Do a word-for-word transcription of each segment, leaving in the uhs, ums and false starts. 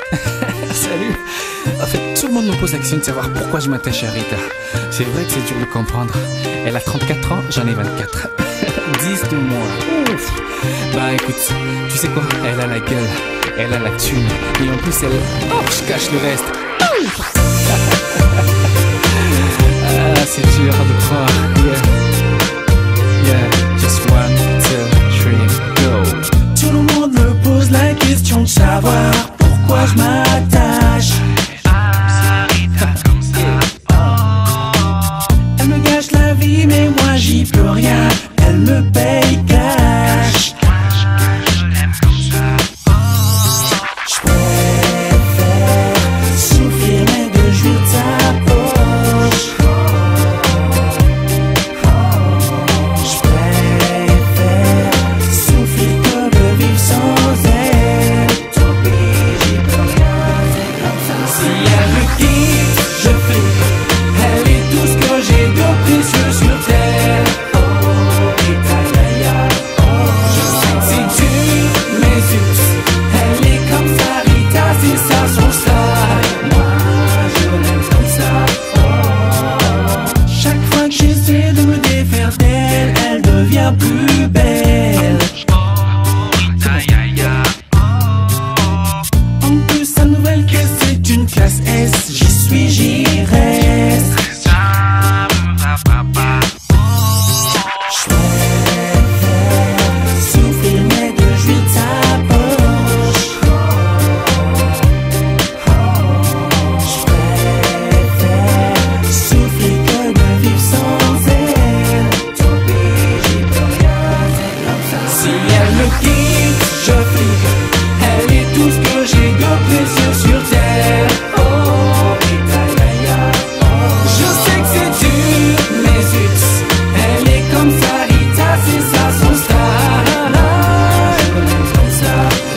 Salut. En fait, tout le monde me pose la question de savoir pourquoi je m'attache à Rita. C'est vrai que c'est dur de comprendre. Elle a trente-quatre ans, j'en ai vingt-quatre. dix de moi. Ouf. Bah écoute, tu sais quoi? Elle a la gueule, elle a la thune. Et en plus, elle... Oh, je cache le reste. Ah, c'est dur de croire. Yeah. Yeah, just one, two, three, go. Tout le monde me pose la question de savoir pourquoi je m'attache. Elle me gâche la vie mais moi j'y peux rien. Elle me paye cash. Je préfère souffrir mais de jouir de sa poche. Je préfère souffrir que de vivre sans elle. Tant pis, j'y peux rien, c'est comme ça. Si elle me quitte, je flippe. Elle est tout ce que j'ai de précieux sur terre. Oh, Rita, ya, ya, oh. Je sais que c'est dur, mais zut. Elle est comme ça, Rita, c'est ça son style. Moi, je l'aime comme ça. Oh. Chaque fois que j'essaie de me défaire d'elle, elle devient plus belle. En plus, sa nouvelle caisse, c'est une classe S. J'y suis, j'y reste. Je préfère souffrir mais de jouir de sa poche. Je préfère souffrir que de vivre sans elle. Tant pis, j'y peux rien, c'est comme ça. Si elle me quitte, je flippe. Elle est tout ce que j'ai de précieux sur terre. Oh, Rita, ya, ya, oh. Je sais que c'est dur, mais zut. Elle est comme ça, Rita, c'est ça son style. Je l'aime comme ça.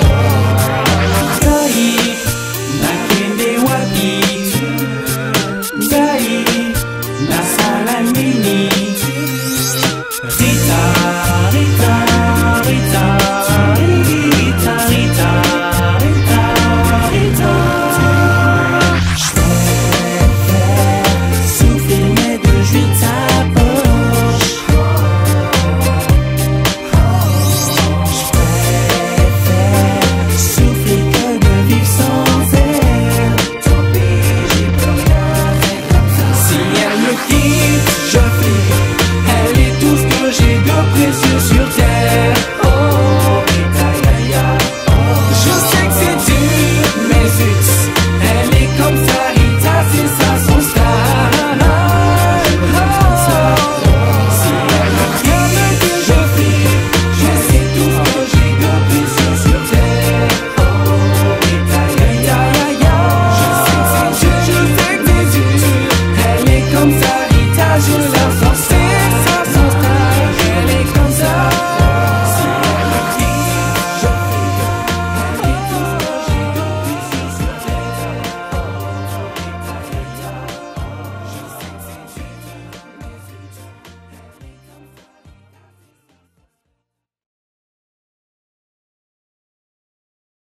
Gai, nakende wapi. Gai, nasalamini. Rita, Rita, Rita, Rita, Rita, Rita, Rita. Je préfère souffrir mais de jouir de sa poche. Je préfère souffrir que de vivre sans elle. Tant pis, j'y peux rien, c'est comme ça. Si elle me quitte, je flippe. Elle est tout ce que j'ai de précieux sur terre. Oh, Rita, ya, ya, oh. Je sais que c'est dur, mais zut. Elle est comme ça, Rita, c'est ça son style. Je l'aime comme ça. Si elle me quitte, je flippe. Je sais tout ce que j'ai de précieux sur terre. Oh, Rita, ya, ya, ya, ya. Je sais que c'est dur, je sais que c'est dur. Elle est comme ça, Rita, je l'aime comme ça.